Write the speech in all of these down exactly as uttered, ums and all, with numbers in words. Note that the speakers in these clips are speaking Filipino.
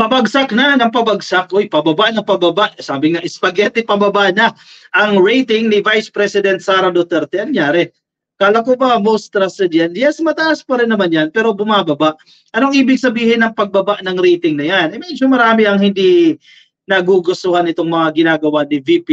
Pabagsak na ng pabagsak. Uy, pababa ng pababa. Sabi nga, spaghetti pababa na ang rating ni Vice President Sara Duterte. Ang nangyari? Kala ko ba most trusted yan? Yes, mataas pa rin naman yan, pero bumababa. Anong ibig sabihin ng pagbaba ng rating na yan? Eh, medyo marami ang hindi nagugustuhan itong mga ginagawa ni V P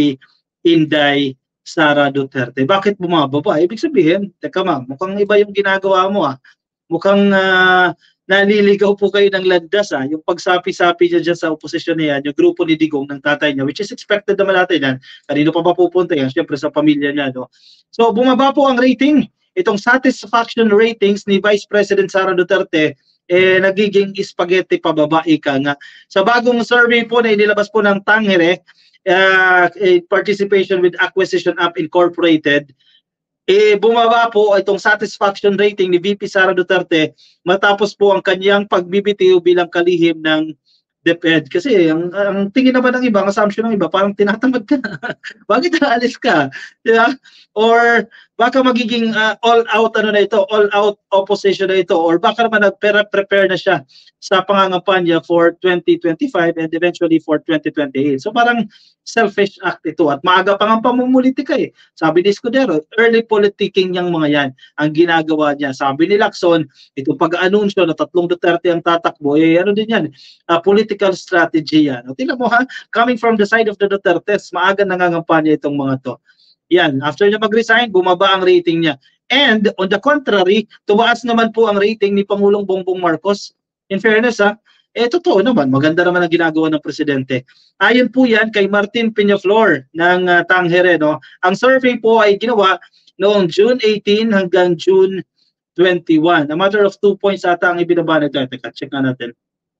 Inday Sara Duterte. Bakit bumababa? Ibig sabihin, teka ma'am, mukhang iba yung ginagawa mo ah. Mukhang uh, naliligaw po kayo ng landas ah. Yung pagsapi-sapi niya dyan sa oposisyon na yan, yung grupo ni Digong ng tatay niya, which is expected naman natin yan. Kanino pa mapupunta yan? Siyempre sa pamilya niya. No? So bumaba po ang rating. Itong satisfaction ratings ni Vice President Sara Duterte, eh, nagiging spaghetti pababa, ika nga. Sa bagong survey po na inilabas po ng Tangere, uh, participation with Acquisition App Incorporated, eh, bumaba po itong satisfaction rating ni V P Sara Duterte matapos po ang kanyang pagbibitiw bilang kalihim ng DepEd. Kasi ang, ang tingin naman ng iba, ang assumption ng iba, parang tinatamad ka na. Bakit aalis ka? Diba? Or baka magiging uh, all-out ano na ito, all-out opposition na ito, or baka naman nag-prepare na siya sa pangangampanya for twenty twenty-five and eventually for twenty twenty-eight. So parang selfish act ito at maaga pa nga pamumulitika eh. Sabi ni Escudero, early politicking yung mga yan ang ginagawa niya. Sabi ni Lacson, itong pag-anunsyo na tatlong Duterte ang tatakbo, eh ano din yan, uh, political strategy yan. O, tingnan mo ha, coming from the side of the Dutertes, maaga nangangampanya itong mga to. Yan, after niya mag-resign, bumaba ang rating niya. And on the contrary, tumaas naman po ang rating ni Pangulong Bongbong Marcos. In fairness ha, eh totoo naman, maganda naman ang ginagawa ng presidente. Ayon po yan kay Martin Peñaflor ng uh, Tangere. No? Ang survey po ay ginawa noong June eighteen hanggang June twenty-one. A matter of two points ata ang ibinaba nito. Teka, check na natin.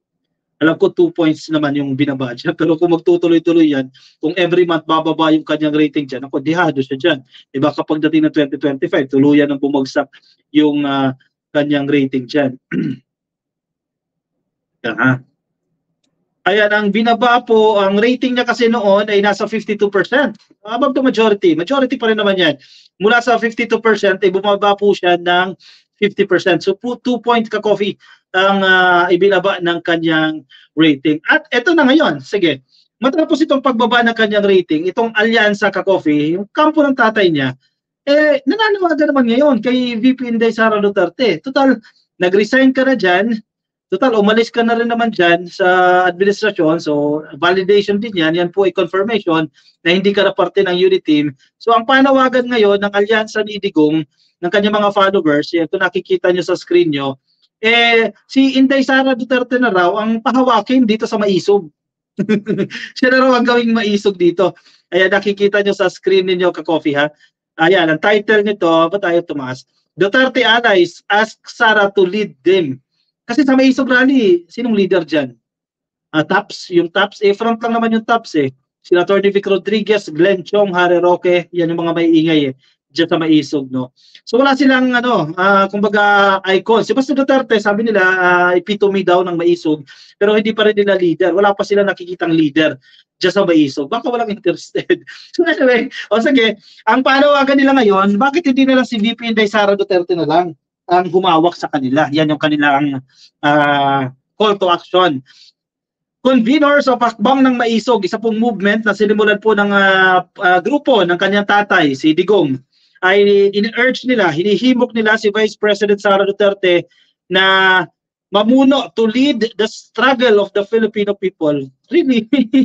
Alam ko two points naman yung binaba dyan. Pero kung magtutuloy-tuloy yan, kung every month bababa yung kanyang rating dyan, ako, dihado siya dyan. Diba kapag dating ng twenty twenty-five, tuluyan ang bumagsak yung uh, kanyang rating dyan. Aha. Ayan, ang binaba po, ang rating niya kasi noon ay nasa fifty-two percent. Above the majority. Majority pa rin naman yan. Mula sa fifty-two percent, ay bumaba po siya ng fifty percent. So, two point ka-coffee ang uh, ibinaba ng kanyang rating. At eto na ngayon, sige, matapos itong pagbaba ng kanyang rating, itong alyansa ka-coffee, yung kampo ng tatay niya, eh, nananawagan naman ngayon kay V P Inday Sara Duterte. Total, nag-resign ka na dyan. Total, umalis ka na rin naman dyan sa administrasyon. So, validation din yan. Yan po ay confirmation na hindi ka na parte ng unit team. So, ang panawagan ngayon ng alyansa ni Digong, ng kanyang mga followers, yan, kung nakikita nyo sa screen nyo, eh, si Inday Sara Duterte na raw ang pahawakin dito sa Maisog. Siya na raw ang gawing maisog dito. Ayan, nakikita nyo sa screen ninyo, ka-coffee ha. Ayan, ang title nito, ba tayo tumaas? Duterte allies ask Sara to lead them. Kasi sa Maisog rally, sinong leader dyan? Uh, Taps, yung Taps, eh front lang naman yung Taps eh. Sina Attorney Vic Rodriguez, Glenn Chong, Harry Roque, yan yung mga may ingay eh. Diyan sa Maisog, no? So wala silang, ano, uh, kumbaga, icon. Si Basta Duterte, sabi nila, uh, epitome daw ng Maisog, pero hindi pa rin nila leader. Wala pa sila nakikitang leader diyan sa Maisog. Baka walang interested. So anyway, o sige, ang panawagan nila ngayon, bakit hindi nila si V P Inday Sara Duterte na lang ang humawak sa kanila? Yan yung kanilang uh, call to action. Conveners of Hakbang ng Maisog, isa pong movement na sinimulan po ng uh, uh, grupo ng kanyang tatay, si Digong, ay in-urge nila, hinihimok nila si Vice President Sara Duterte na mamuno to lead the struggle of the Filipino people. Really?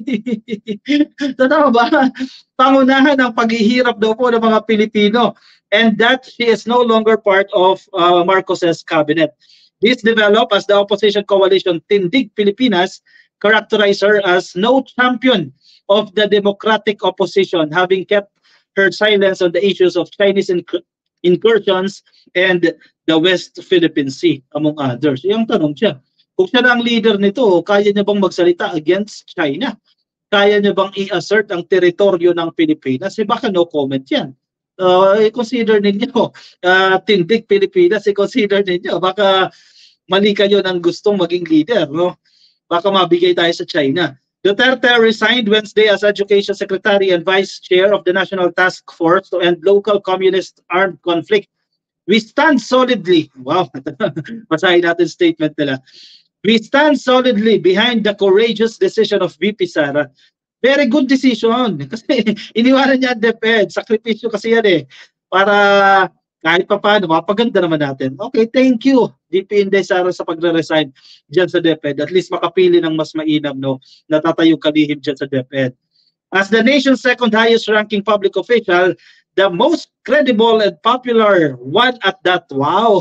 Totoo ba? Pangunahan ang paghihirap daw po ng mga Pilipino, and that she is no longer part of uh, Marcos's cabinet. This developed as the opposition coalition Tindig Pilipinas characterized her as no champion of the democratic opposition, having kept her silence on the issues of Chinese inc incursions and the West Philippine Sea, among others. Yung tanong siya, kung siya na ang leader nito, kaya niya bang magsalita against China? Kaya niya bang i-assert ang teritoryo ng Pilipinas? Eh baka no comment yan. Uh, i-consider ninyo, uh, Tindig Pilipinas, i-consider ninyo. Baka mali kayo ng gustong maging leader, no? Baka mabigay tayo sa China. Duterte resigned Wednesday as Education Secretary and Vice Chair of the National Task Force to End Local Communist Armed Conflict. We stand solidly. Wow, basahin natin statement nila. We stand solidly behind the courageous decision of V P Sara. Very good decision. Kasi iniwanan niya ang DepEd. Sakripisyo kasi yan eh. Para kahit pa paano, mapaganda naman natin. Okay, thank you, V P Inday Sara, sa pagre-resign dyan sa DepEd. At least makapili ng mas mainam, no? Natatayong kalihim dyan sa DepEd. As the nation's second highest ranking public official, the most credible and popular one at that, wow.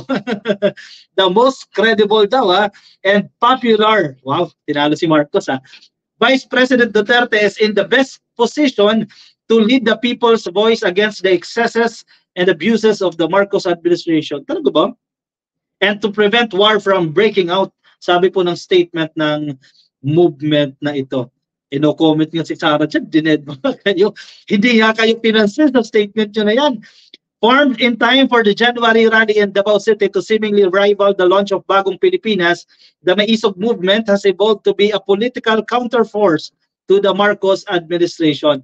The most credible daw, ha? And popular, wow, tinalo si Marcos, ha? Vice President Duterte is in the best position to lead the people's voice against the excesses and abuses of the Marcos administration. Talaga ba? And to prevent war from breaking out, sabi po ng statement ng movement na ito. Ino-comment nga si Sara dyan, dined mo kayo. Hindi nga kayo pinansin sa statement nyo na yan. Formed in time for the January rally in Davao City to seemingly rival the launch of Bagong Pilipinas, the Maisog movement has evolved to be a political counterforce to the Marcos administration.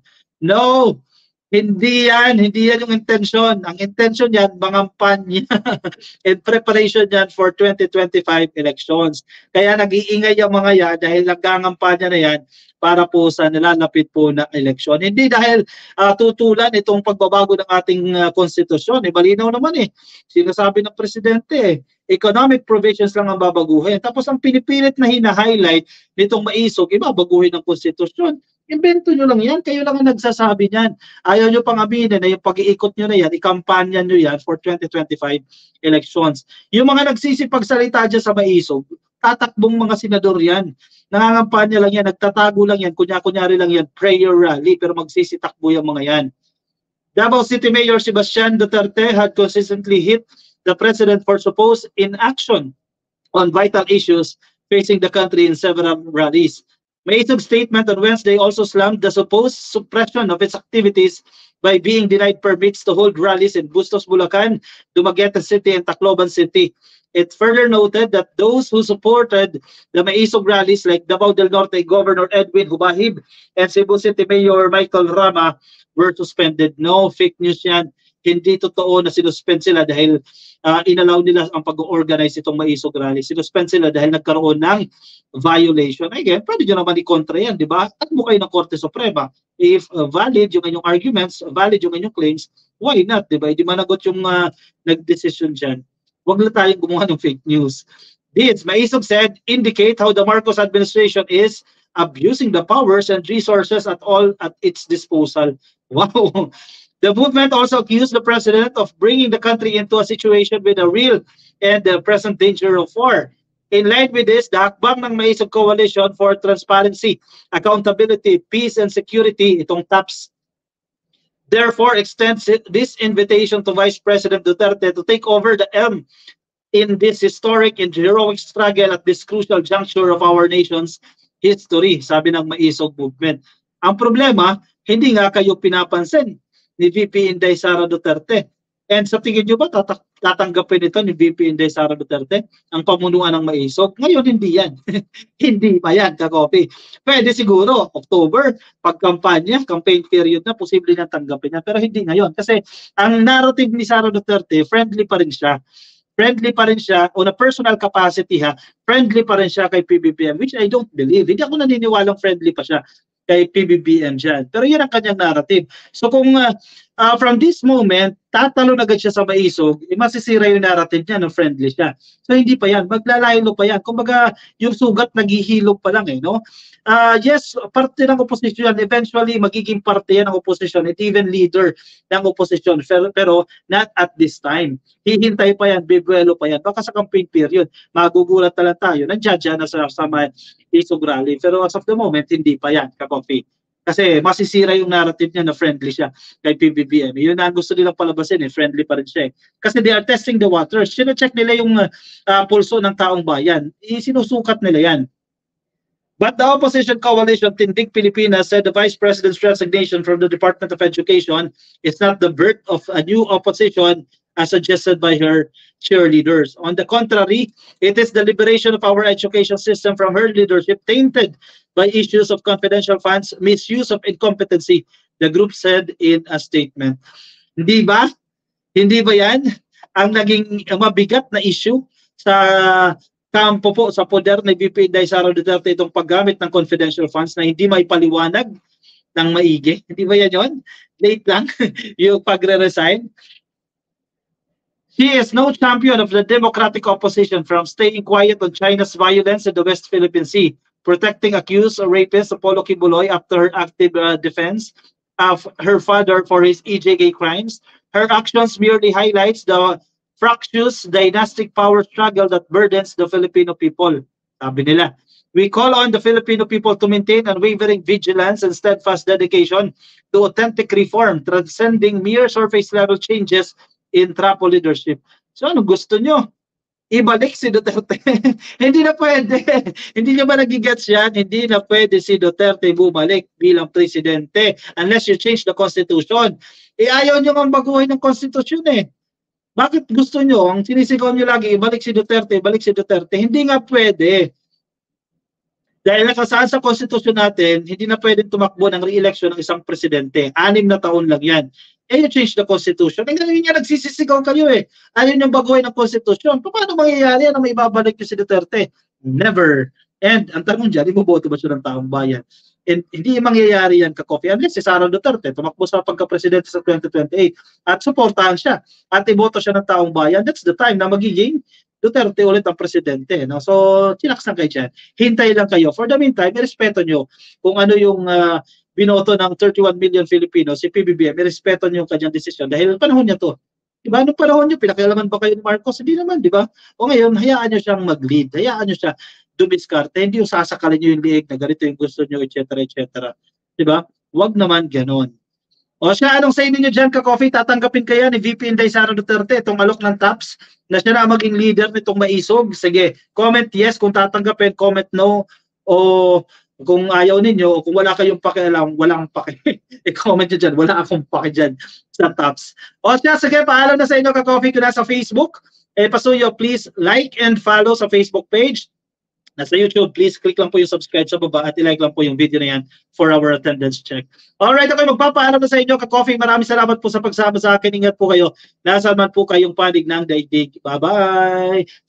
No, hindi yan. Hindi yan yung intention. Ang intention yan, mangampanya in preparation yan for twenty twenty-five elections. Kaya nag-iingay yung mga yan dahil nagkangampanya na yan para po sa nilalapit po na eleksyon. Hindi dahil uh, tutulan itong pagbabago ng ating uh, konstitusyon. Eh, malinaw naman eh. Sinasabi ng presidente eh, economic provisions lang ang babaguhin. Tapos ang pinipilit na hina-highlight nitong Maisog, ibabaguhin ng konstitusyon. Invento nyo lang yan. Kayo lang ang nagsasabi niyan. Ayaw nyo pang aminin na yung pag-iikot nyo na yan, ikampanya nyo yan for twenty twenty-five elections. Yung mga nagsisipagsalita dyan sa Maisog, tatakbong mga senador yan. Nangangampanya lang yan, nagtatago lang yan, kunya-kunyari lang yan, prayer rally, pero magsisitakbo yung mga yan. Davao City Mayor Sebastian Duterte had consistently hit the president for supposed inaction on vital issues facing the country in several rallies. Maisog's statement on Wednesday also slammed the supposed suppression of its activities by being denied permits to hold rallies in Bustos, Bulacan, Dumaguete City, and Tacloban City. It further noted that those who supported the Maisog rallies like Davao del Norte Governor Edwin Hubahib and Cebu City Mayor Michael Rama were suspended. No, fake news yan. Hindi totoo na sinuspend sila dahil uh, inalaw nila ang pag-organize itong Maisog rally. Sinuspend sila dahil nagkaroon ng violation. Again, pwede nyo naman i-kontra yan, di ba? At mo kayo ng Korte Suprema. If uh, valid yung inyong arguments, valid yung inyong claims, why not, di ba? Hindi managot yung uh, nag-decision dyan. Huwag na tayong gumawa ng fake news. This, Maisog said, indicate how the Marcos administration is abusing the powers and resources at all at its disposal. Wow. The movement also accused the president of bringing the country into a situation with a real and uh, present danger of war. In line with this, the hakbang ng Maisog Coalition for Transparency, Accountability, Peace and Security, itong TAPS, therefore extends this invitation to Vice President Duterte to take over the helm in this historic and heroic struggle at this crucial juncture of our nation's history, sabi ng Maisog movement. Ang problema, hindi nga kayo pinapansin ni V P Inday Sara Duterte. And sa tingin nyo ba tatak tatanggapin ito ni V P Inday Sara Duterte ang pamunuan ng Maisog? Ngayon hindi yan. Hindi pa yan, kakopi. Pwede siguro, October, pagkampanya, campaign period na, posible niyang tanggapin yan. Pero hindi ngayon. Kasi ang narrative ni Sara Duterte, friendly pa rin siya. Friendly pa rin siya, on a personal capacity ha, friendly pa rin siya kay P B B M, which I don't believe. Hindi ako naniniwalang friendly pa siya kay P B B M dyan. Pero yan ang kanyang narrative. So kung uh, uh, from this moment, tatalo na agad siya sa Maisog, eh, masisira yung narrative niya na friendly siya. So hindi pa yan, maglalaylo pa yan. Kumbaga yung sugat naghihilog pa lang eh, no? Uh, yes, parte ng oposisyon, eventually magiging parte yan ng oposisyon at even leader ng oposisyon, pero, pero not at this time. Hihintay pa yan, bibuelo pa yan. Baka sa campaign period, magugulat na lang tayo, nandiyan na sa, sa Maisog rally. Pero as of the moment, hindi pa yan, kakopi. Kasi masisira yung narrative niya na friendly siya kay P B B M. Yun na gusto nilang palabasin, eh, friendly pa rin siya. Eh. Kasi they are testing the waters. Sino-check nila yung uh, pulso ng taong bayan. Isinusukat nila yan. But the opposition coalition, Tindig Pilipinas, said the Vice President's resignation from the Department of Education is not the birth of a new opposition as suggested by her cheerleaders. On the contrary, it is the liberation of our education system from her leadership tainted by issues of confidential funds, misuse of incompetency, the group said in a statement. Hindi ba? Hindi ba yan ang naging mabigat na issue sa kampo po sa poder ni V P Inday Sara Duterte itong paggamit ng confidential funds na hindi may paliwanag ng maigi. Hindi ba yan yun? Late lang yung pagre-resign. She is no champion of the democratic opposition from staying quiet on China's violence in the West Philippine Sea, protecting accused rapist Apollo Kibuloy after her active uh, defense of her father for his E J K crimes. Her actions merely highlights the fractious dynastic power struggle that burdens the Filipino people. Sabi nila, we call on the Filipino people to maintain unwavering vigilance and steadfast dedication to authentic reform, transcending mere surface-level changes in trapo leadership. So ano gusto nyo? Ibalik si Duterte? Hindi na pwede. Hindi nyo ba nagigets yan? Hindi na pwede si Duterte bumalik bilang presidente unless you change the constitution. Eh ayaw nyo nga baguhin ng constitution eh. Bakit gusto nyo, ang sinisigaw nyo lagi, ibalik si Duterte, ibalik si Duterte? Hindi nga pwede. Dahil nakasaan sa konstitusyon natin, hindi na pwedeng tumakbo ng re-election ng isang presidente. Anim na taon lang yan. Eh, you change the constitution. Eh, ngayon niya nagsisisigaw kayo eh. Ayaw nyo baguhin ang konstitusyon. Paano mangyayari yan na may babalik nyo si Duterte? Never. And ang tanong dyan, iboboto ba siya ng taong bayan? And hindi mangyayari yan ka-coffee unless si Sara Duterte tumakbo sa pagka-presidente sa twenty twenty-eight at suportahan siya at iboto siya ng taong bayan. That's the time na magiging Duterte ulit ang presidente. No? So, chinaksan kayo dyan. Hintay lang kayo. For the meantime, irespeto nyo kung ano yung uh, binoto ng thirty-one million Filipinos, si P B B M, irespeto nyo yung kanyang desisyon dahil panahon niya to. Diba? Anong panahon nyo? Pinakialaman ba kayo ni Marcos? Hindi naman, di ba? O ngayon, hayaan nyo siyang mag-lead. Hayaan nyo siya dumiskarte. Hindi yung sasakalin nyo yung liig na ganito yung gusto nyo, et cetera, et cetera. Diba? Huwag naman ganon. O siya, anong say ninyo dyan, ka-coffee? Tatanggapin kaya ni V P Inday Sara Duterte itong alok ng TAPS na siya na maging leader nitong maisog? Sige, comment yes kung tatanggapin, comment no, o kung ayaw ninyo, o kung wala kayong pakialam, walang paki. I-comment nyo dyan, wala akong paki dyan sa TAPS. O siya, sige, paalam na sa inyo, ka-coffee, ko na sa Facebook. Eh, pasuyo, please like and follow sa Facebook page. Nasa YouTube, please click lang po yung subscribe sa baba at i-like lang po yung video na yan for our attendance check. Alright, okay, magpapaalam na sa inyo, ka-coffee. Maraming salamat po sa pagsama sa akin. Ingat po kayo. Nasaan man po kayong panig ng daigdig. Bye-bye!